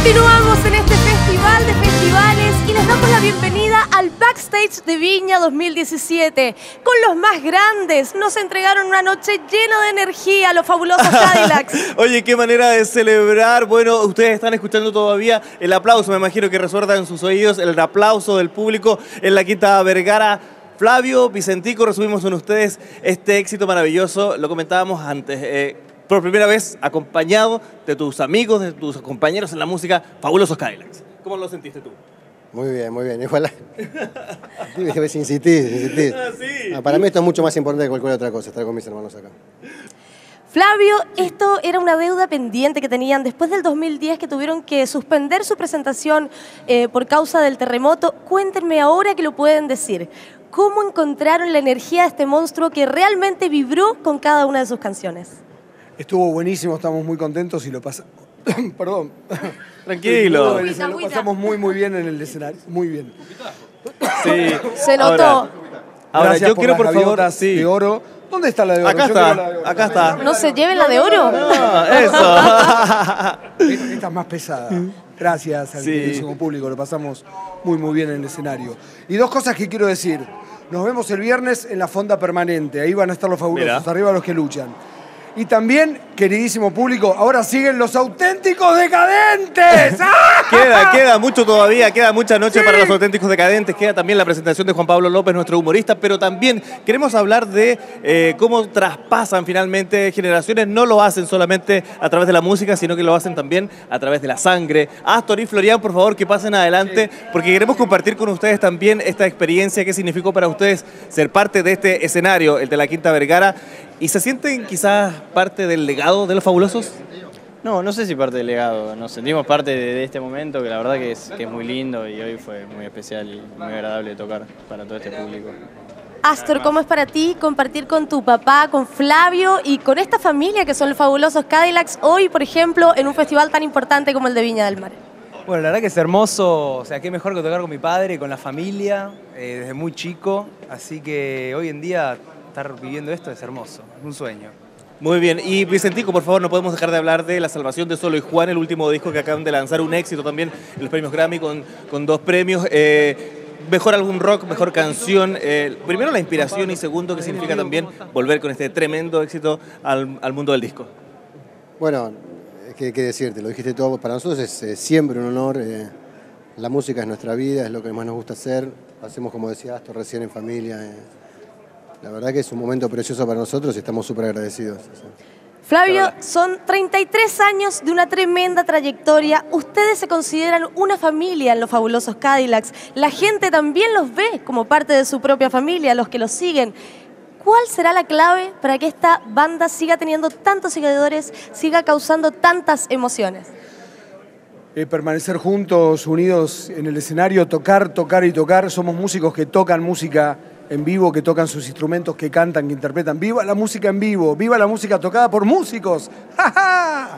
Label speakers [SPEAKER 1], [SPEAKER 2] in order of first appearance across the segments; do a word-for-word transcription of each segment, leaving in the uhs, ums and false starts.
[SPEAKER 1] Continuamos en este festival de festivales y les damos la bienvenida al Backstage de Viña dos mil diecisiete. Con los más grandes nos entregaron una noche llena de energía, los fabulosos Cadillacs.
[SPEAKER 2] Oye, qué manera de celebrar. Bueno, ustedes están escuchando todavía el aplauso, me imagino que resuena en sus oídos el aplauso del público en la Quinta Vergara. Flavio, Vicentico, resumimos con ustedes este éxito maravilloso. Lo comentábamos antes. Eh, Por primera vez acompañado de tus amigos, de tus compañeros en la música, Fabulosos Cadillacs. ¿Cómo lo sentiste tú?
[SPEAKER 3] Muy bien, muy bien. Igual, insistís, insistís.
[SPEAKER 2] Ah, sí.
[SPEAKER 3] No, para mí esto es mucho más importante que cualquier otra cosa, estar con mis hermanos acá.
[SPEAKER 1] Flavio, esto era una deuda pendiente que tenían después del dos mil diez, que tuvieron que suspender su presentación eh, por causa del terremoto. Cuéntenme ahora que lo pueden decir. ¿Cómo encontraron la energía de este monstruo que realmente vibró con cada una de sus canciones?
[SPEAKER 4] Estuvo buenísimo, estamos muy contentos y lo pasamos... Perdón.
[SPEAKER 2] Tranquilo.
[SPEAKER 4] Sí, lo pasamos muy, muy bien en el escenario. Muy bien.
[SPEAKER 2] Sí.
[SPEAKER 1] Se notó.
[SPEAKER 2] Ahora, ahora
[SPEAKER 4] Gracias
[SPEAKER 2] yo
[SPEAKER 4] por
[SPEAKER 2] quiero,
[SPEAKER 4] las
[SPEAKER 2] por favor,
[SPEAKER 4] gaviotas
[SPEAKER 2] sí.
[SPEAKER 4] de oro. ¿Dónde está la de oro?
[SPEAKER 2] Acá
[SPEAKER 4] Yo
[SPEAKER 2] está,
[SPEAKER 4] quiero la de oro.
[SPEAKER 2] acá está.
[SPEAKER 1] ¿No se lleven la de oro?
[SPEAKER 2] No, eso.
[SPEAKER 4] Esta es más pesada. Gracias al
[SPEAKER 2] Sí.
[SPEAKER 4] queridísimo público, lo pasamos muy, muy bien en el escenario. Y dos cosas que quiero decir. Nos vemos el viernes en la Fonda Permanente. Ahí van a estar los fabulosos,
[SPEAKER 2] Mira.
[SPEAKER 4] arriba los que luchan. Y también, queridísimo público, ahora siguen los auténticos decadentes. ¡Ah!
[SPEAKER 2] Queda, queda mucho todavía, queda mucha noche
[SPEAKER 4] Sí.
[SPEAKER 2] para los auténticos decadentes, queda también la presentación de Juan Pablo López, nuestro humorista, pero también queremos hablar de eh, cómo traspasan finalmente generaciones, no lo hacen solamente a través de la música, sino que lo hacen también a través de la sangre. Astor y Florian, por favor, que pasen adelante, porque queremos compartir con ustedes también esta experiencia, qué significó para ustedes ser parte de este escenario, el de la Quinta Vergara, y se sienten quizás parte del legado de los fabulosos.
[SPEAKER 5] No, no sé si parte del legado, nos sentimos parte de, de este momento que la verdad que es, que es muy lindo y hoy fue muy especial y muy agradable tocar para todo este público.
[SPEAKER 1] Astor, ¿cómo es para ti compartir con tu papá, con Flavio y con esta familia que son los fabulosos Cadillacs hoy, por ejemplo, en un festival tan importante como el de Viña del Mar?
[SPEAKER 6] Bueno, la verdad que es hermoso, o sea, qué mejor que tocar con mi padre, con la familia, eh, desde muy chico, así que hoy en día estar viviendo esto es hermoso, es un sueño.
[SPEAKER 2] Muy bien, y Vicentico, por favor, no podemos dejar de hablar de La Salvación de Solo y Juan, el último disco que acaban de lanzar, un éxito también en los premios Grammy con, con dos premios. Eh, mejor álbum rock, mejor canción. Eh, primero la inspiración y segundo, ¿qué significa también volver con este tremendo éxito al, al mundo del disco?
[SPEAKER 3] Bueno, qué, qué decirte, lo dijiste todo, para nosotros es eh, siempre un honor. Eh, la música es nuestra vida, es lo que más nos gusta hacer. Hacemos, como decía Astor, recién en familia. Eh. La verdad que es un momento precioso para nosotros y estamos súper agradecidos.
[SPEAKER 1] Flavio, son treinta y tres años de una tremenda trayectoria. Ustedes se consideran una familia en los fabulosos Cadillacs. La gente también los ve como parte de su propia familia, los que los siguen. ¿Cuál será la clave para que esta banda siga teniendo tantos seguidores, siga causando tantas emociones?
[SPEAKER 4] Eh, permanecer juntos, unidos en el escenario, tocar, tocar y tocar. Somos músicos que tocan música en vivo, que tocan sus instrumentos, que cantan, que interpretan. ¡Viva la música en vivo! ¡Viva la música tocada por músicos! ¡Ja, ja!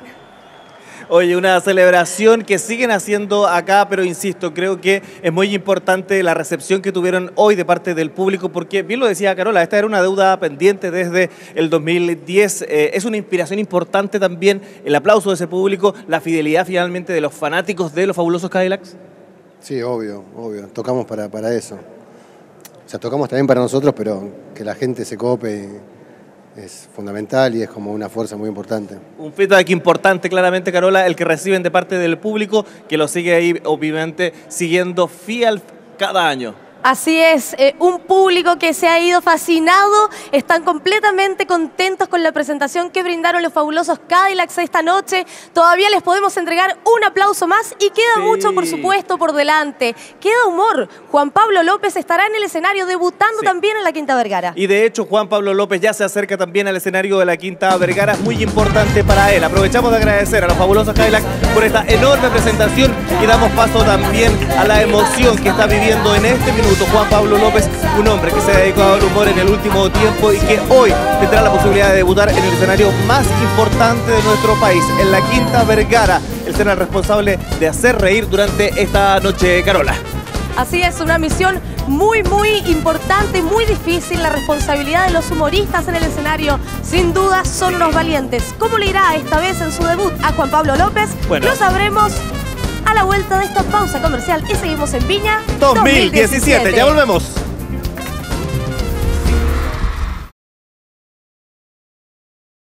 [SPEAKER 2] Oye, una celebración que siguen haciendo acá, pero insisto, creo que es muy importante la recepción que tuvieron hoy de parte del público, porque bien lo decía Carola, esta era una deuda pendiente desde el dos mil diez. Eh, es una inspiración importante también el aplauso de ese público, la fidelidad finalmente de los fanáticos de los fabulosos Cadillacs.
[SPEAKER 3] Sí, obvio, obvio. Tocamos para, para eso. O sea, tocamos también para nosotros, pero que la gente se cope es fundamental y es como una fuerza muy importante.
[SPEAKER 2] Un feedback importante, claramente, Carola, el que reciben de parte del público, que lo sigue ahí, obviamente, siguiendo fiel cada año.
[SPEAKER 1] Así es, eh, un público que se ha ido fascinado, están completamente contentos con la presentación que brindaron los fabulosos Cadillacs esta noche. Todavía les podemos entregar un aplauso más y queda
[SPEAKER 2] Sí.
[SPEAKER 1] mucho, por supuesto, por delante. Queda humor. Juan Pablo López estará en el escenario debutando
[SPEAKER 2] Sí.
[SPEAKER 1] también en la Quinta Vergara.
[SPEAKER 2] Y de hecho, Juan Pablo López ya se acerca también al escenario de la Quinta Vergara, es muy importante para él. Aprovechamos de agradecer a los fabulosos Cadillacs por esta enorme presentación y damos paso también a la emoción que está viviendo en este minuto Juan Pablo López, un hombre que se ha dedicado al humor en el último tiempo y que hoy tendrá la posibilidad de debutar en el escenario más importante de nuestro país, en la Quinta Vergara. Él será el responsable de hacer reír durante esta noche, Carola.
[SPEAKER 1] Así es, una misión muy, muy importante, muy difícil. La responsabilidad de los humoristas en el escenario, sin duda, son unos valientes. ¿Cómo le irá esta vez en su debut a Juan Pablo López?
[SPEAKER 2] Bueno.
[SPEAKER 1] Lo sabremos a la vuelta de esta pausa comercial y seguimos en Viña
[SPEAKER 2] dos mil diecisiete. Ya volvemos.